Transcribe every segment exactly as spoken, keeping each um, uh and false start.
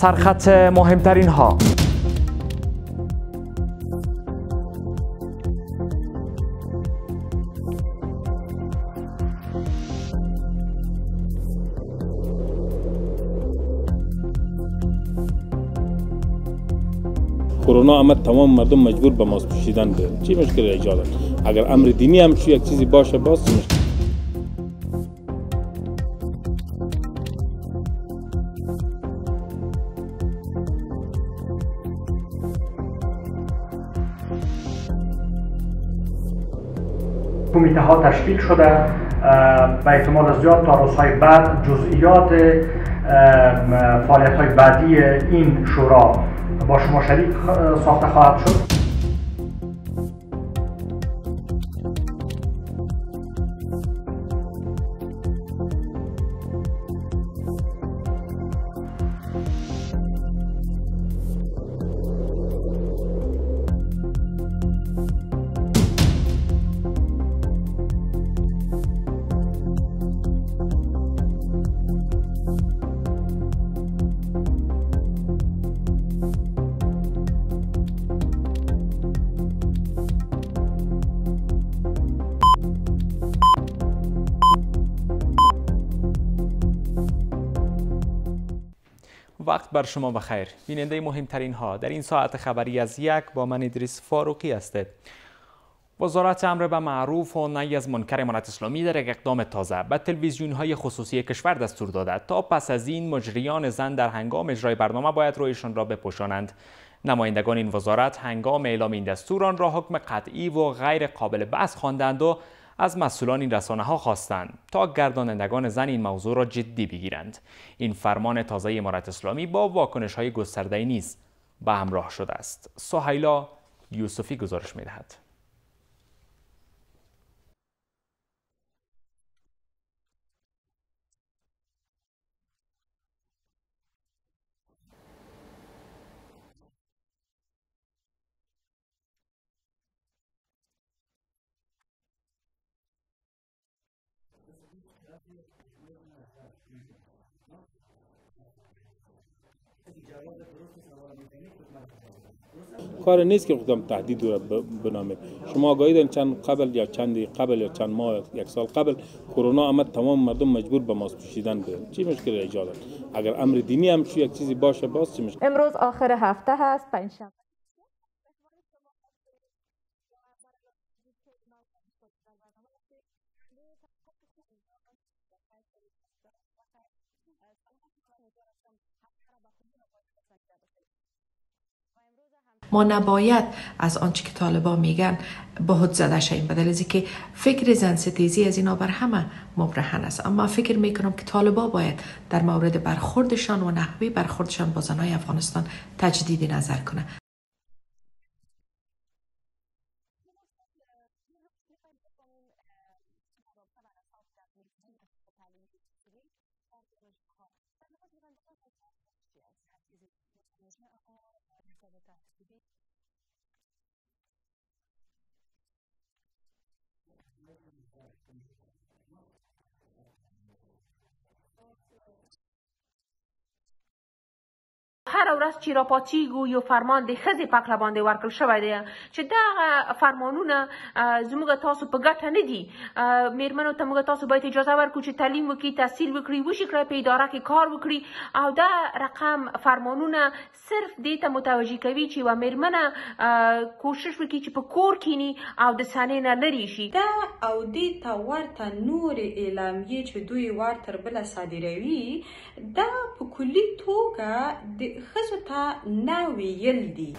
سرخط مهمترین ها. کرونا آمد تمام مردم مجبور به ماسک پوشیدن بودن. چی مشکل ایجاد است؟ اگر امر دینی هم چی یک چیزی باشه باز چی مشکل؟ کمیته ها تشکیل شده، به احتمال زیاد تا روزهای بعد جزئیات فعالیت های بعدی این شورا با شما شریک ساخته خواهد شد. وقت بر شما بخیر. بیننده مهمترین ها در این ساعت خبری از یک با من ادریس فاروقی هستید. وزارت امر به معروف و نهی از منکر امارت اسلامی در یک اقدام تازه به تلویزیون های خصوصی کشور دستور داده تا پس از این مجریان زن در هنگام اجرای برنامه باید رویشان را بپوشانند. نمایندگان این وزارت هنگام اعلام این دستور آن را حکم قطعی و غیر قابل بحث خواندند و از مسئولان این رسانه ها خواستند تا گردانندگان زن این موضوع را جدی بگیرند. این فرمان تازه امارت اسلامی با واکنش های گسترده نیز به همراه شده است. سهیلا یوسفی گزارش می دهد. کار نیست که خودم تهدید را بنامید. شما آگاهی دارین چند قبل یا چند قبل یا چند ماه یک سال قبل کرونا آمد تمام مردم مجبور به ماسک پوشیدن بودن. چی مشکل ایجاد است؟ اگر امر دینی هم چی یک چیزی باشه باز چی مشکل؟ امروز آخر هفته هست، پنجشنبه. ما نباید از آنچه که طالبان میگن بهت زده شیم، بدل از که فکر زن ستیزی از اینا بر همه مبرهن است. اما فکر میکنم که طالبان باید در مورد برخوردشان و نحوه برخوردشان با زنای افغانستان تجدید نظر کنه. هر ورځ چې راپاڅېږو یو فرمان د ښځې په هکله باندې ورکړل شوی دی چې دغه فرمانونه زموږ تاسو په ګټه نه دي. میرمنو ته موږ تاسو باید اجازه ورکړو چې تعلیم وکړي، تحصیل وکړي، وشي کړی په اداره کې کار وکړي، او دا رقم فرمانونه صرف دې ته متوجه کوي چې یوه میرمنه کوشش وکړي چې په کور کینی او د صحنې نه لرې شي. دا او دې ته ورته نورې اعلامیې چې دوی ورتر بله صادروي دا په کلي توګه د ښځو ته نه ویل دي.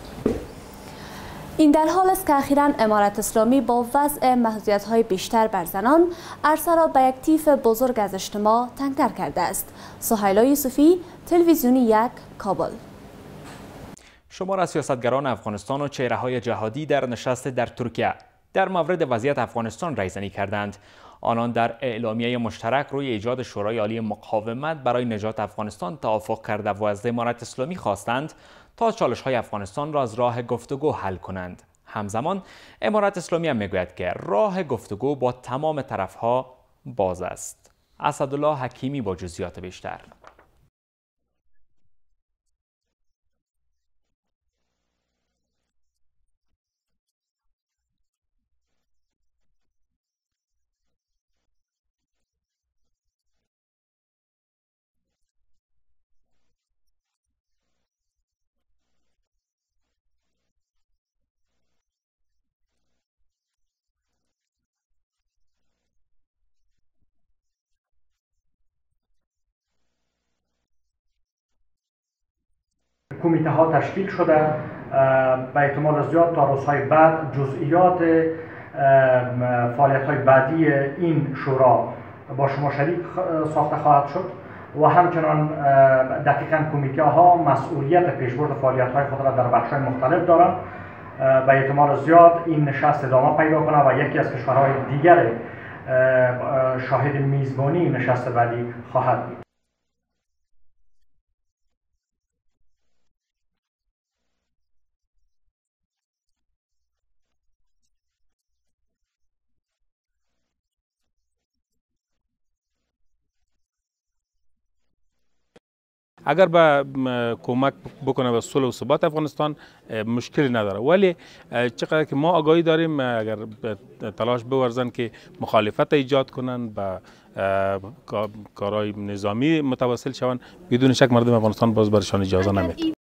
این در حال است که اخیراً امارت اسلامی با وضع محدودیت‌های بیشتر بر زنان عرصه را به یک طیف بزرگ از اجتماع تنگتر کرده است. سهیلا یوسفی، تلویزیونی یک، کابل. شمار از سیاستگران افغانستان و چهره‌های جهادی در نشست در ترکیه در مورد وضعیت افغانستان رایزنی کردند. آنان در اعلامیه مشترک روی ایجاد شورای عالی مقاومت برای نجات افغانستان توافق کرده و از امارت اسلامی خواستند تا چالش‌های افغانستان را از راه گفتگو حل کنند. همزمان امارت اسلامی هم میگوید که راه گفتگو با تمام طرف‌ها باز است. اسدالله حکیمی با جزئیات بیشتر. کمیته ها تشکیل شده. به احتمال زیاد تا روزهای بعد جزئیات فعالیت های بعدی این شورا با شما شریک ساخته خواهد شد و همچنان دقیقاً کمیته ها مسئولیت پیشبرد فعالیت های خود را در بخش های مختلف دارند. به احتمال زیاد این نشست ادامه پیدا کنه و یکی از کشورهای دیگر شاهد میزبانی نشست بعدی خواهد بود. اگر به کمک بکنه به صلح و ثبات افغانستان مشکلی نداره، ولی چقدر که ما آگاهی داریم اگر تلاش بورزن که مخالفت ایجاد کنن به کارهای نظامی متوسل شوند، بدون شک مردم افغانستان باز برشان اجازه نمیده.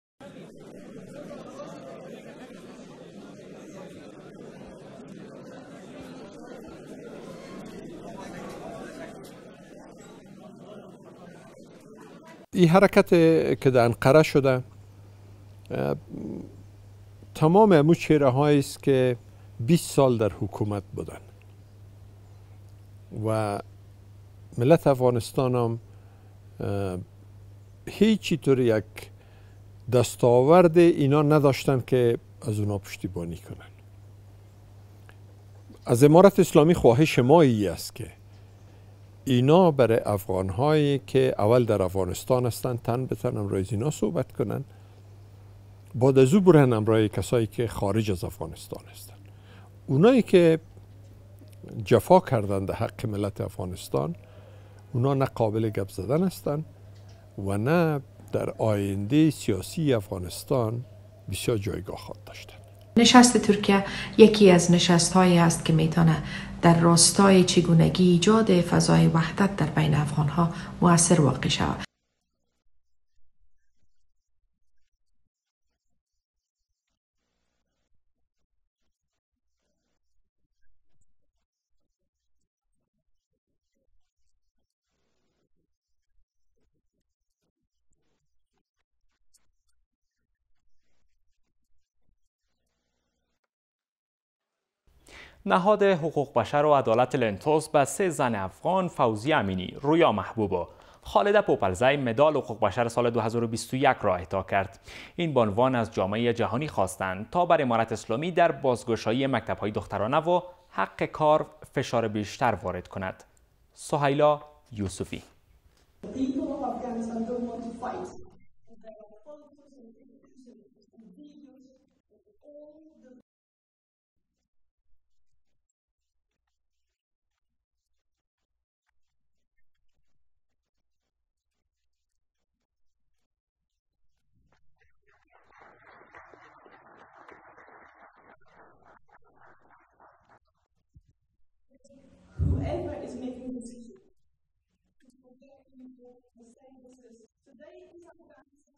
این حرکت که در انقره شده تمام امو چهره هایی است که بیست سال در حکومت بودن و ملت افغانستان هم هیچی طور یک دستاورد اینا نداشتن که از اونا پشتیبانی کنن. از امارت اسلامی خواهش ما ای است که اینا برای افغان هایی که اول در افغانستان هستن تن بتن امرای اینا صحبت کنن، بعد از او برن امرای کسایی که خارج از افغانستان هستن. اونایی که جفا کردن در حق ملت افغانستان اونا نه قابل گپ زدن هستن و نه در آینده سیاسی افغانستان بسیار جایگاه خواهد داشتن. نشست ترکیه یکی از نشست هایی است که میتونه در راستای چگونگی ایجاد فضای وحدت در بین افغان ها مؤثر واقع شود. نهاد حقوق بشر و عدالت لنتوس به سه زن افغان، فوزی امینی، رویا محبوبا، خالده پوپلزی مدال حقوق بشر سال دو هزار و بیست و یک را اهدا کرد. این بانوان از جامعه جهانی خواستند تا بر امارت اسلامی در بازگشایی مکتب‌های دخترانه و حق کار فشار بیشتر وارد کند. سهیلا یوسفی. Whoever is making decisions to forget people the same as this. Today in Afghanistan.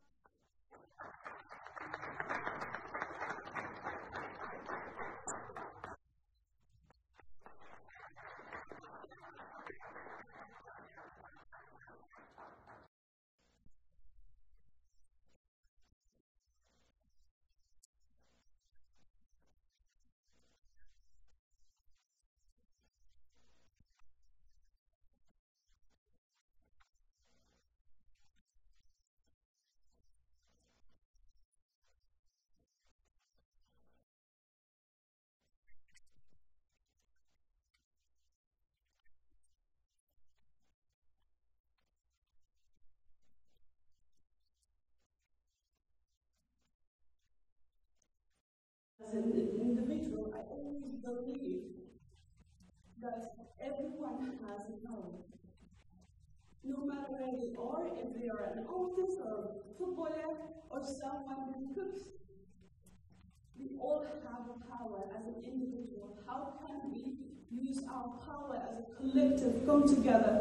As an individual, I always believe that everyone has a home. No matter where they are, if they are an artist or a footballer or someone who cooks, we all have a power as an individual. How can we use our power as a collective, come together?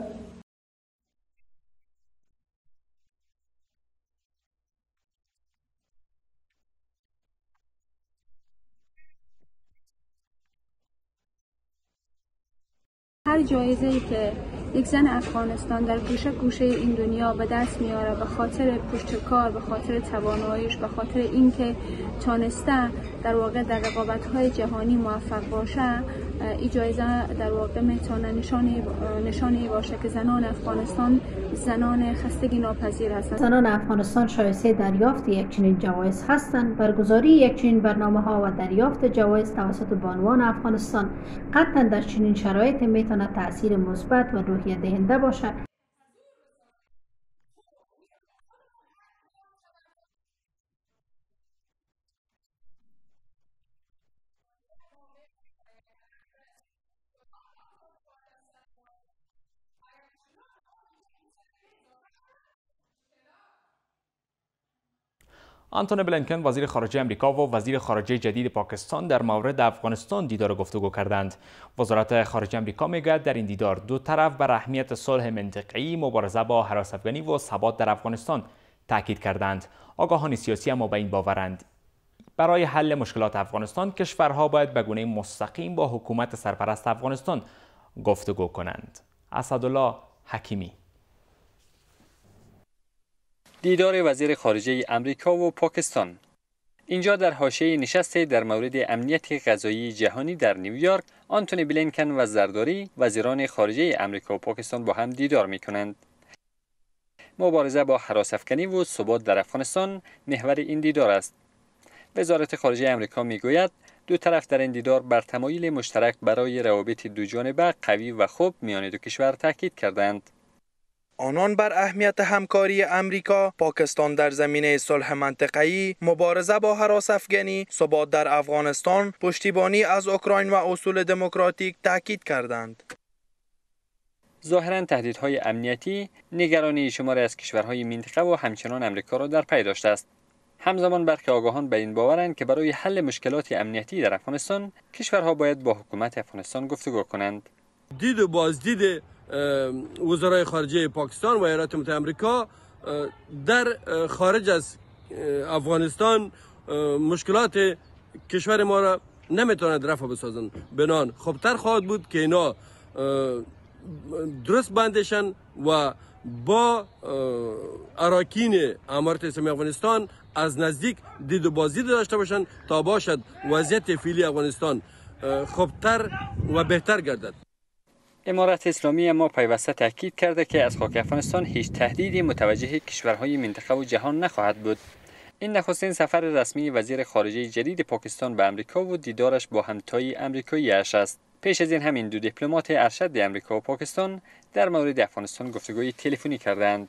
هر جایزه‌ای که یک زن افغانستان در گوشه گوشه این دنیا به دست میاره به خاطر پشتکار، به خاطر تواناییش، به خاطر اینکه تانسته در واقع در رقابت‌های جهانی موفق باشه. این جایزه در واقع میتونه نشانی نشانی باشه که زنان افغانستان زنان خستگی ناپذیر هستند. زنان افغانستان شایسته دریافت یک چنین جوایز هستند. برگزاری یک چنین برنامه‌ها و دریافت جوایز توسط بانوان افغانستان قطعا در چنین شرایط میتونه تاثیر مثبت و روحیه دهنده باشه. آنتونی بلینکن وزیر خارجه امریکا و وزیر خارجه جدید پاکستان در مورد افغانستان دیدار و گفتگو کردند. وزارت خارجه امریکا میگوید در این دیدار دو طرف بر اهمیت صلح منطقه‌ای، مبارزه با هراس افغانی و ثبات در افغانستان تاکید کردند. آگاهان سیاسی اما به این باورند برای حل مشکلات افغانستان کشورها باید به گونه مستقیم با حکومت سرپرست افغانستان گفتگو کنند. اسدالله حکیمی. دیدار وزیر خارجه امریکا و پاکستان. اینجا در حاشیه نشست در مورد امنیت غذایی جهانی در نیویورک، آنتونی بلینکن و زرداری وزیران خارجه امریکا و پاکستان با هم دیدار می کنند. مبارزه با هراس افکنی و ثبات در افغانستان محور این دیدار است. وزارت خارجه امریکا می گوید دو طرف در این دیدار بر تمایل مشترک برای روابط دو جانبه قوی و خوب میان دو کشور تاکید کردند. آنان بر اهمیت همکاری امریکا، پاکستان در زمینه صلح منطقه‌ای، مبارزه با هراس افغانی، ثبات در افغانستان، پشتیبانی از اوکراین و اصول دموکراتیک تاکید کردند. ظاهراً تهدیدهای امنیتی نگرانی شماری از کشورهای منطقه و همچنان امریکا را در پی داشته است. همزمان برخی آگاهان به این باورند که برای حل مشکلات امنیتی در افغانستان کشورها باید با حکومت افغانستان گفتگو کنند. دید و بازدید وزرای خارجه پاکستان و ایالات متحده آمریکا در خارج از افغانستان مشکلات کشور ما را نمیتواند رفع بسازند. بنان خوبتر خواهد بود که اینا درست بندشن و با اراکین امارت اسلامی افغانستان از نزدیک دید و بازدید داشته باشند تا باشد وضعیت فعلی افغانستان خوبتر و بهتر گردد. امارت اسلامی اما پیوسته تاکید کرده که از خاک افغانستان هیچ تهدیدی متوجه کشورهای منطقه و جهان نخواهد بود. این نخستین سفر رسمی وزیر خارجه جدید پاکستان به امریکا و دیدارش با همتای امریکایی اش است. پیش از این همین دو دیپلمات ارشد امریکا و پاکستان در مورد افغانستان گفتگوی تلفنی کردند.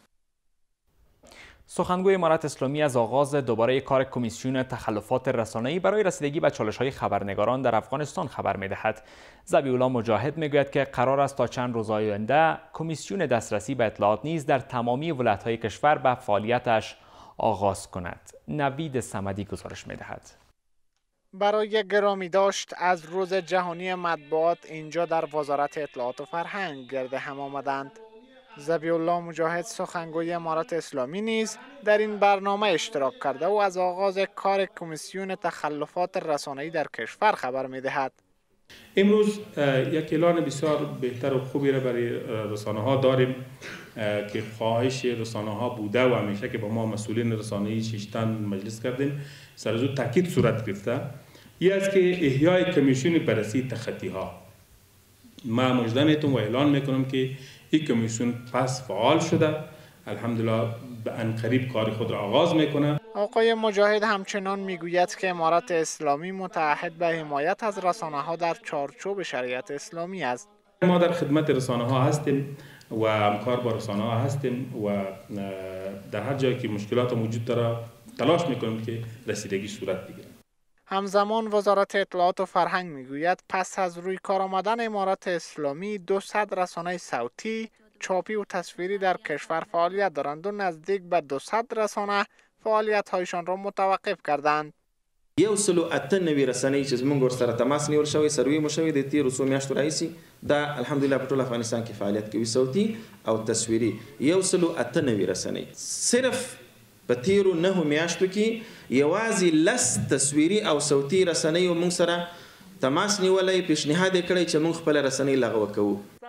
سخنگوی امارت اسلامی از آغاز دوباره کار کمیسیون تخلفات رسانه‌ای برای رسیدگی به چالش‌های خبرنگاران در افغانستان خبر می‌دهد. ذبیح‌الله مجاهد می‌گوید که قرار است تا چند روز آینده کمیسیون دسترسی به اطلاعات نیز در تمامی ولایت‌های کشور به فعالیتش آغاز کند. نوید صمدی گزارش می‌دهد. برای گرامی داشت از روز جهانی مطبوعات اینجا در وزارت اطلاعات و فرهنگ گرد هم آمدند. ذبیح‌الله مجاهد سخنگوی امارت اسلامی نیز در این برنامه اشتراک کرده و از آغاز کار کمیسیون تخلفات رسانه‌ای در کشور خبر می‌دهد. امروز یک اعلان بسیار بهتر و خوبی را برای رسانه‌ها داریم که خواهش رسانه‌ها بوده و همیشه که با ما مسئولین رسانه‌ای شش مجلس کردیم سر زود تاکید صورت گرفته. این است که احیای کمیسیون بررسی تخطی‌ها. ما مژده میتونم و اعلان میکنم که این کمیسیون پس فعال شده، الحمدلله به انقریب کار خود را آغاز میکنه. آقای مجاهد همچنان میگوید که امارت اسلامی متعهد به حمایت از رسانه‌ها در چارچوب شریعت اسلامی است. ما در خدمت رسانه‌ها هستیم و همکار با رسانه‌ها هستیم و در هر جایی که مشکلات موجود داره تلاش میکنیم که رسیدگی صورت بگیره. همزمان وزارت اطلاعات و فرهنگ میگوید پس از روی کار آمدن امارت اسلامی دویست رسانه صوتی، چاپی و تصویری در کشور فعالیت دارند و نزدیک به دویست رسانه فعالیت هایشان را متوقف کردند. یو سلو اته نوي رسنۍ چې زموږ ورسره تماس نیول شوی سروي مو شوی د تیرو څو میاشتو راهیسې دا الحمدلله په ټول افغانستان کې فعالیت کوي صوتي او تصویري. یو سلو اته نوي رسنۍ صرف په تیرو نهو میاشتو کې یوازې لس تصویري او صوتي رسنۍ موږ سره تماس نیولای پیشنهاد کړی چې موږ خپل رسنۍ لغوه کوو.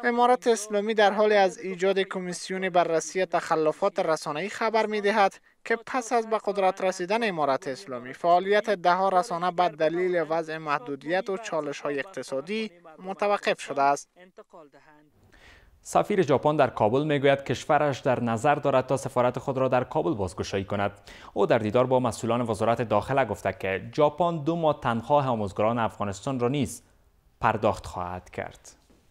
امارت اسلامی در حال از ایجاد کمیسیون بررسی تخلفات رسانه‌ای خبر می‌دهد که پس از به قدرت رسیدن امارت اسلامی فعالیت ده‌ها رسانه به دلیل وضع محدودیت و چالش‌های اقتصادی متوقف شده است. سفیر ژاپن در کابل میگوید کشورش در نظر دارد تا سفارت خود را در کابل بازگشایی کند. او در دیدار با مسئولان وزارت داخله گفته که ژاپن دو ماه تنخواه آموزگاران افغانستان را نیز پرداخت خواهد کرد.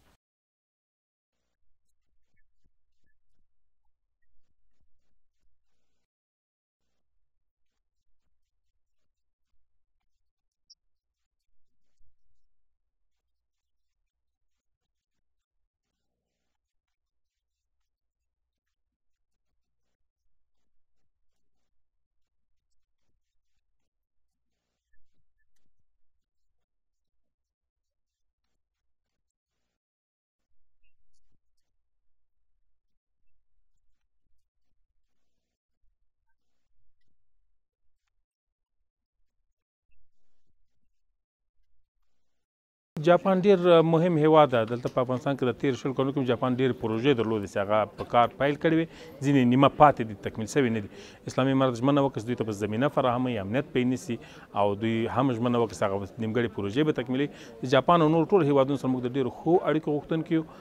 جاپان ډیر مهم هیواد ده. دلته په افغانستان کې د تیر شل کلونو کې جاپان ډیر پروژې درلودې چې هغه په کار پیل کړي وي، ځینې نیمه پاتې دي، تکمیل شوي نه دي. اسلامي امارت ژمنه وکړه چې دوی ته به زمینه فراهموي، امنیت پې نیسي، او دوی هم ژمنه وکړه چې هغه نیمګړې پروژې به تکمیلوي. د جاپان او نور ټول هیوادونو سره موږ د ډیرو ښو اړیکو غوښتونکي یو.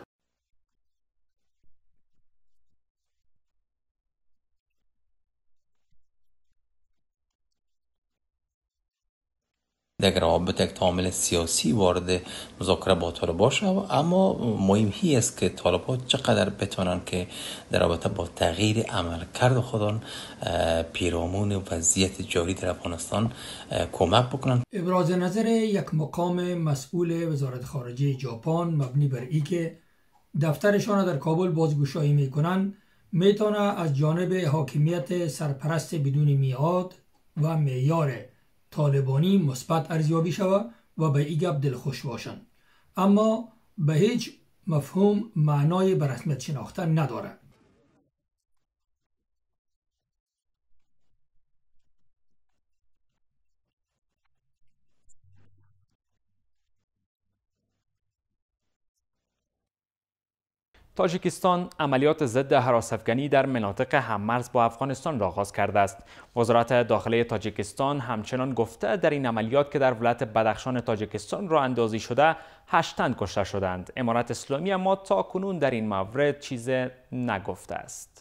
در روابط یک عامل سیاسی وارد مذاکره با طالبان شود، اما مهم هی است که طالبان چقدر بتوانند که در رابطه با تغییر عملکرد خودان پیرامون وضعیت جاری در افغانستان کمک بکنند. ابراز نظر یک مقام مسئول وزارت خارجه ژاپن مبنی بر این که دفترشان در کابل بازگشایی میکنند میتونه از جانب حاکمیت سرپرست بدون میعاد و معیار طالبانی مثبت ارزیابی شود و به این گپ دلخوش باشند، اما به هیچ مفهوم معنای به رسمیت شناخته ندارد. تاجیکستان عملیات ضد هراس‌افکنی در مناطق هممرز با افغانستان را آغاز کرده است. وزارت داخله تاجیکستان همچنان گفته در این عملیات که در ولایت بدخشان تاجیکستان راه اندازی شده هشت تن کشته شدند. امارت اسلامی اما تا کنون در این مورد چیزی نگفته است.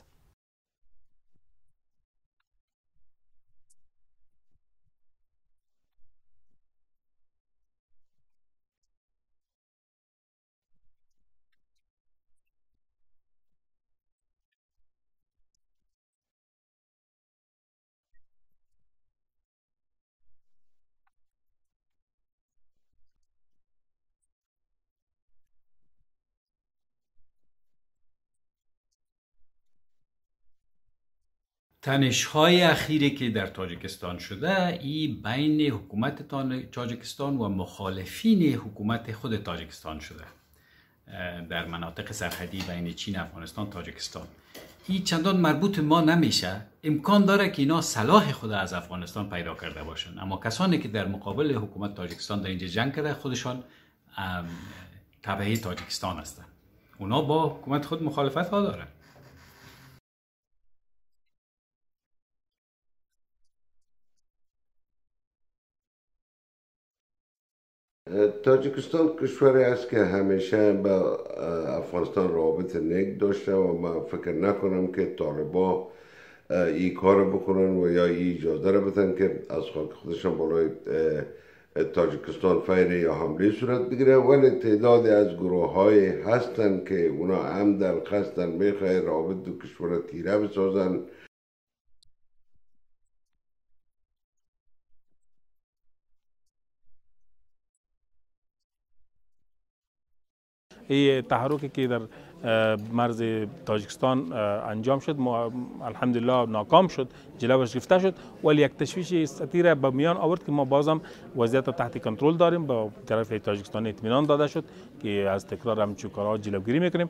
تنش‌های اخیری که در تاجیکستان شده این بین حکومت تاجیکستان و مخالفین حکومت خود تاجیکستان شده در مناطق سرحدی بین چین، افغانستان، تاجیکستان. این چندان مربوط ما نمیشه. امکان داره که اینا صلاح خود از افغانستان پیدا کرده باشن، اما کسانی که در مقابل حکومت تاجیکستان در اینجا جنگ کرده خودشان تبعی تاجیکستان هستند. اونا با حکومت خود مخالفت ها دارن. تاجیکستان کشوری است که همیشه با افغانستان روابط نیک داشته و من فکر نکنم که طالبان این کار بکنن و یا این اجازه را بدن که از خاک خودشان بالای تاجیکستان فیر یا حمله صورت بگیره، ولی تعدادی از گروه های هستن که اونا عمدن قصدن میخواه روابط دو کشور تیره بسازن. این تحرکی که در مرز تاجیکستان انجام شد الحمدلله ناکام شد، جلوش گرفته شد، ولی یک تشویش سطیر به میان آورد که ما بازم وضعیت رو تحت کنترل داریم. با طرف تاجیکستان اطمینان داده شد که از تکرار همچون کارها جلوگیری میکنیم.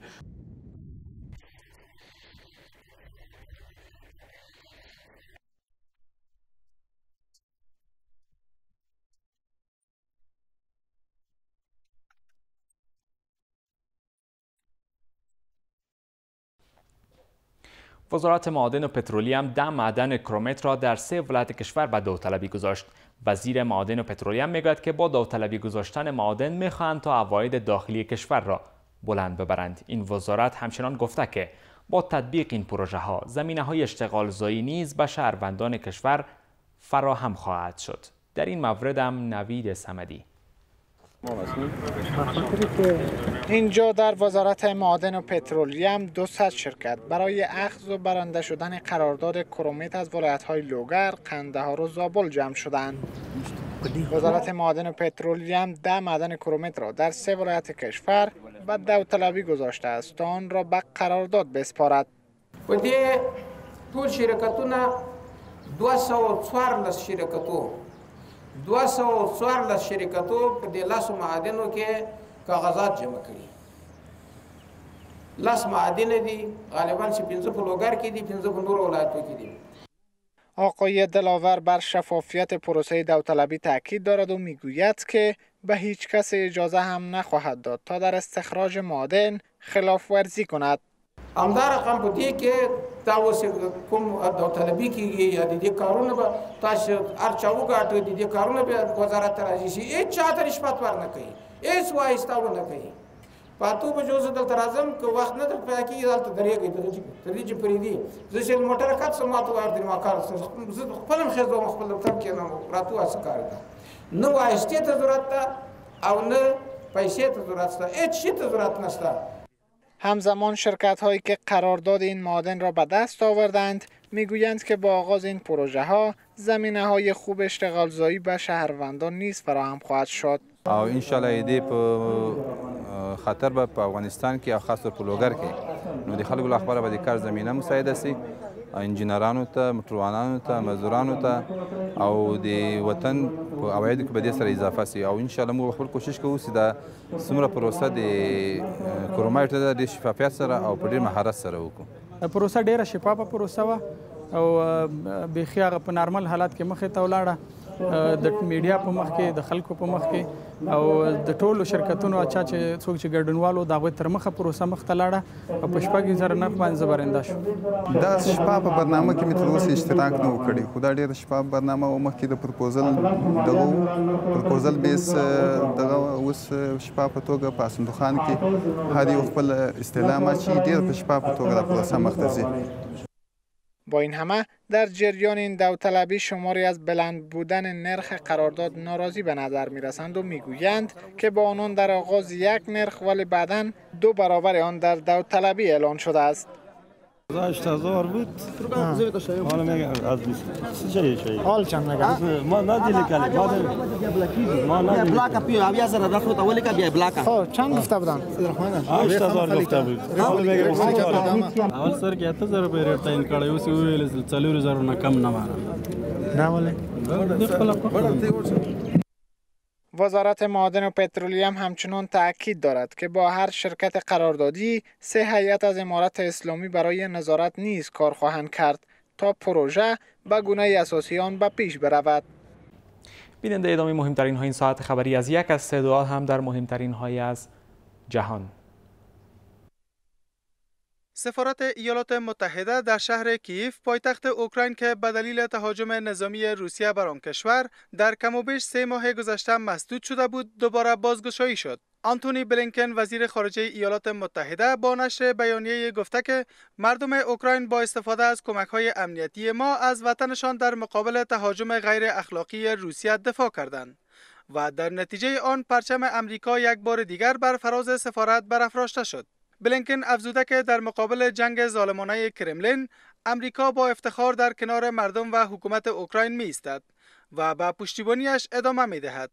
وزارت معادن و پترولیوم ده معدن کرومت را در سه ولایت کشور به داوطلبی گذاشت. وزیر معادن و پترولیوم میگوید که با داوطلبی گذاشتن معادن میخواهند تا عواید داخلی کشور را بلند ببرند. این وزارت همچنان گفته که با تطبیق این پروژه ها زمینه های اشتغال زایی نیز به شهروندان کشور فراهم خواهد شد. در این مورد هم نوید صمدی. اینجا در وزارت معادن و پترولیوم دویست شرکت برای اخذ و برنده شدن قرارداد کرومت از ولایت‌های لوگر، قندهار و زابل جمع شدند. وزارت معادن و پترولیوم ده معدن کرومت را در سه ولایت کشور به داوطلبی گذاشته است تا آن را به قرارداد بسپارد. په دې ټول شرکتونه دوه سوه څوارلس شرکتو دوه سوه څوارلس شرکتو په دې لسو معادنو کې کاغذات جمع کړي. لس معادن دي غالبا چې پنځه په لوګر کې دي، پنځه په نورو ولایتو کې دي. آقای دلاور بر شفافیت پروسه داوطلبی تاکید دارد و میگوید که به هیچ کس اجازه هم نخواهد داد تا در استخراج معادن خلاف ورزی کند. همدا رقم په دې کې دا اوس کوم داوطلبي کېږي یا د دې کارونه به تاسو هر چا وګاټو د دې کارونه به وزارت ته راځي شي هېڅ چا ته رشوت ور نه کوي، هېڅ وایستاو نه کوي. په اتو بجو زه دلته راځم که وخت نه در پیدا کېږي دلته درېږئ تر دې چې پرېږدي زه چې موټر کټ سم ماته وایي ما کار زه خپل هم خېږدم خپل دفتر کې نه راته وایي څه کار ده نه وایستې ته ضرورت ده او نه پیسې ته ضرورت شته، هېڅ شي ته ضرورت نشته. همزمان شرکت هایی که قرارداد این معادن را به دست آوردند میگویند که با آغاز این پروژه ها زمینه های خوب اشتغال زایی به شهروندان نیز فراهم خواهد شد. او ان شاء الله دې په خطر به په افغانستان کې او خاص طور په لوګر کې نو د خلکو لپاره به د کار زمینه مساعده سي، انجینرانو ته، موټروانانو ته، مزدورانو ته او د وطن په عوایدو کې به دې سره اضافه سي. او ان شاء الله موږ خپل کوشش کوو چې دا څومره پروسه د کرومایټ ده د شفافیت سره او په ډېر مهارت سره وکړو. پروسه ډېره شفافه پروسه وه او بیخي هغه په نارمل حالت کې مخې ته ولاړه، د میډیا په مخ کې، د خلکو په مخ کې او د ټولو شرکتونو اچا چې څوک چې ګډونوالو د هغوی تر مخه پروسه مخ ته لاړه او په شپږ زره نرخ باندې زه برنده شوم. دا شفاف برنامه کې مې تر اوسه اشتراک نه و کړی، خو دا ډېره شفاف برنامه و. مخکې د پروپوزل دغه پروپوزل بیس دغه اوس شفافه توګه په صندوقخان کې هر یو خپل استعلام اچي، ډېر په شفافه توګه دا پروسه مخ ته ځي. با این همه در جریان این داوطلبی شماری از بلند بودن نرخ قرارداد ناراضی به نظر می رسند و می گویند که با آنان در آغاز یک نرخ ولی بعداً دو برابر آن در داوطلبی اعلان شده است. هشت هزار بود حالا میگم از بیست چه چه حال چند میگم ما ندیلی کلی ما ما ندیلی بلاک پیو اویا زره رفت تا ولی که بیا بلاک ها چند گفته بودن هشت هزار گفته بود حالا میگم اول سر کې اته زره به ریټ تعین کړی اوس ویل څلور زره نه کم نه ماره نه ولی وزارت معادن و پترولیوم همچنان تأکید دارد که با هر شرکت قراردادی سه هیئت از امارت اسلامی برای نظارت نیز کار خواهند کرد تا پروژه به گونه اساسی آن به پیش برود. بیننده ادامه مهمترین های این ساعت خبری از یک از سه دعا هم در مهمترین های از جهان. سفارت ایالات متحده در شهر کیف پایتخت اوکراین که به دلیل تهاجم نظامی روسیه بر آن کشور در کم و بیش سه ماه گذشته مسدود شده بود دوباره بازگشایی شد. آنتونی بلینکن وزیر خارجه ایالات متحده با نشر بیانیه گفته که مردم اوکراین با استفاده از کمک‌های امنیتی ما از وطنشان در مقابل تهاجم غیر اخلاقی روسیه دفاع کردند و در نتیجه آن پرچم امریکا یک بار دیگر بر فراز سفارت برافراشته شد. بلینکن افزوده که در مقابل جنگ ظالمانه کرملین امریکا با افتخار در کنار مردم و حکومت اوکراین می ایستد و به پشتیبانیش ادامه می دهد.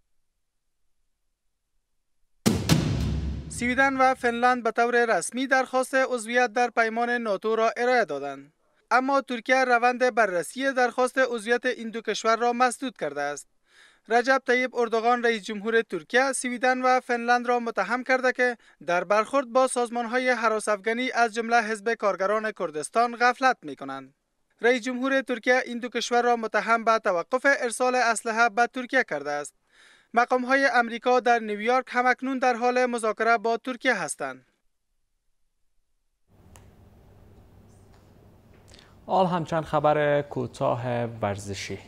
سویدن و فنلند به طور رسمی درخواست عضویت در پیمان ناتو را ارائه دادند، اما ترکیه روند بررسی درخواست عضویت این دو کشور را مسدود کرده است. رجب طیب اردوغان رئیس جمهور ترکیه سویدن و فنلند را متهم کرده که در برخورد با سازمان‌های هراس افغانی از جمله حزب کارگران کردستان غفلت می‌کنند. رئیس جمهور ترکیه این دو کشور را متهم به توقف ارسال اسلحه به ترکیه کرده است. مقام‌های امریکا در نیویورک همکنون در حال مذاکره با ترکیه هستند. حال همچند خبر کوتاه ورزشی.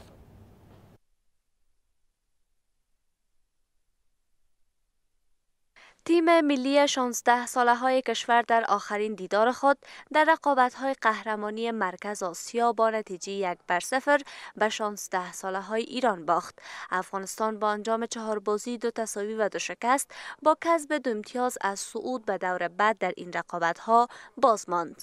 تیم ملی شانزده ساله های کشور در آخرین دیدار خود در رقابت های قهرمانی مرکز آسیا با نتیجه یک بر صفر به شانزده ساله های ایران باخت. افغانستان با انجام چهار بازی، دو تساوی و دو شکست با کسب دو امتیاز از صعود به دور بعد در این رقابت ها باز ماند.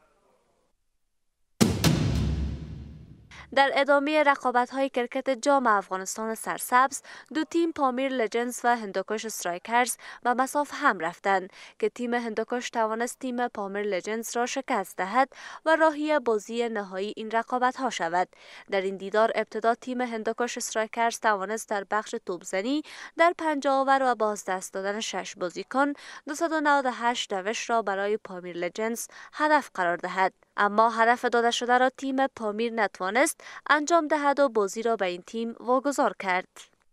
در ادامه رقابت‌های کرکت جام افغانستان سرسبز، دو تیم پامیر لجنز و هندوکش استرایکرز به مصاف هم رفتند که تیم هندوکش توانست تیم پامیر لجنز را شکست دهد و راهی بازی نهایی این رقابت‌ها شود. در این دیدار ابتدا تیم هندوکش استرایکرز توانست در بخش توپزنی در پنجاه اوور و باز دست دادن شش بازیکن دویست و نود و هشت روش را برای پامیر لجنز هدف قرار دهد. اما هدف داده شده را تیم پامیر نتوانست انجام دهد و بازی را به این تیم واگذار کرد.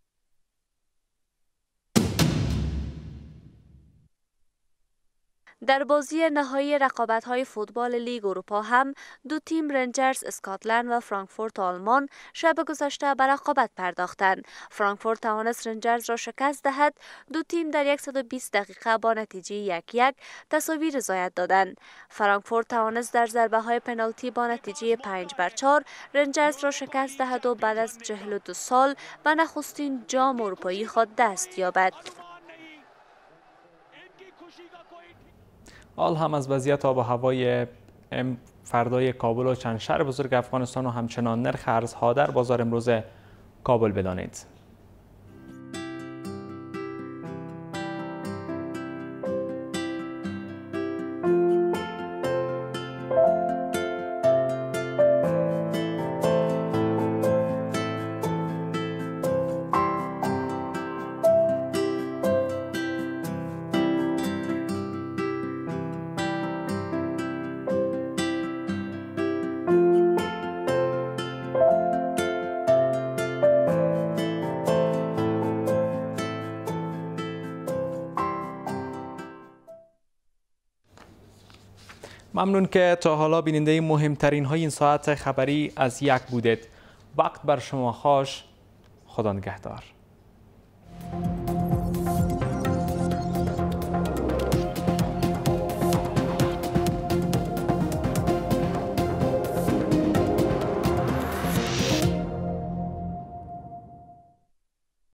در بازی نهایی رقابت‌های فوتبال لیگ اروپا هم دو تیم رنجرز اسکاتلند و فرانکفورت آلمان شب گذشته به رقابت پرداختند. فرانکفورت توانست رنجرز را شکست دهد. دو تیم در صد و بیست دقیقه با نتیجه یک یک تساوی رضایت دادند. فرانکفورت توانست در ضربه‌های پنالتی با نتیجه پنج بر چهار رنجرز را شکست دهد و بعد از چهل و دو سال به نخستین جام اروپایی خود دست یابد. حال هم از وضعیت آب و هوای فردای کابل و چند شهر بزرگ افغانستان و همچنان نرخ ارزها در بازار امروز کابل بدانید. ممنون که تا حالا بیننده مهمترین های این ساعت خبری از یک بودید. وقت بر شما خوش. خدا نگهدار.